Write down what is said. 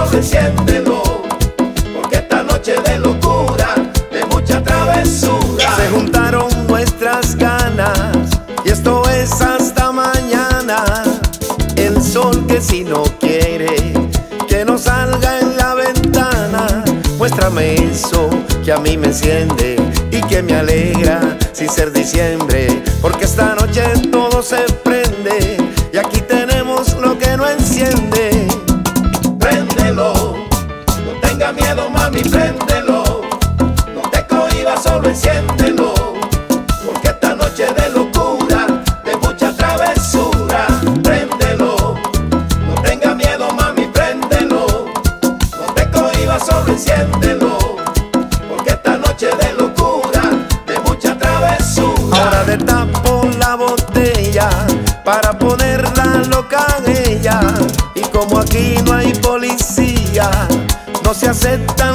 solo enciéndelo, porque esta noche de locura, de mucha travesura. Se juntaron nuestras ganas y esto es hasta mañana. El sol que si no quiere que no salga en la ventana. Muéstrame eso que a mí me enciende y que me alegra sin ser diciembre, porque esta noche todo se prende y aquí tenemos lo que no enciende. Préndelo, no tenga miedo mami, préndelo, no te cohibas, solo enciéndelo, porque esta noche de locura, de mucha travesura. Préndelo, no tenga miedo mami, préndelo, no te cohibas, solo enciéndelo, porque esta noche de locura, de mucha travesura. Ahora destapo la botella para ponerla loca en ella, y como aquí no hay policía, no se aceptan